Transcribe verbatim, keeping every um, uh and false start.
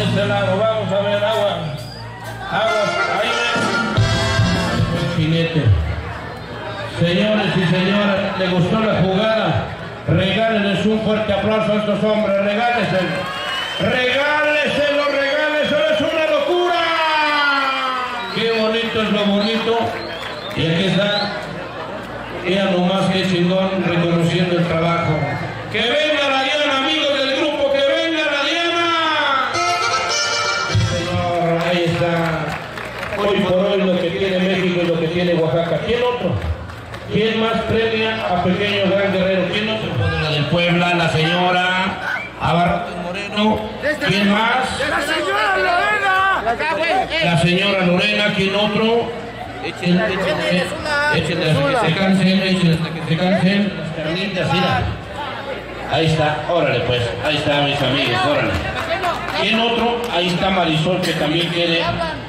de este lado, vamos a ver, agua. Agua, ahí ven. Jinete. Señores y señoras, ¿le gustó la jugada? Regálenles un fuerte aplauso a estos hombres, regáleselo. Regáleselo, regáleselo, es una locura. Qué bonito es lo bonito. Y aquí está, ella nomás que chingón reconociendo el trabajo. ¡Que venga la Diana, amigos del grupo! ¡Que venga la Diana! Señor, ahí está. Hoy por hoy lo que tiene México y lo que tiene Oaxaca. ¿Quién otro? ¿Quién más premia a Pequeño Gran Guerrero? ¿Quién otro? La del Puebla, la señora Abarrotes Moreno. ¿Quién más? ¡La señora Lorena! La señora Lorena. ¿Quién otro? Echen, echen, echen hasta que se cansen, echen hasta que se cansen. Las carnitas, mira. Ahí está, órale pues, ahí está mis amigos, órale. ¿Quién otro? Ahí está Marisol, que también quiere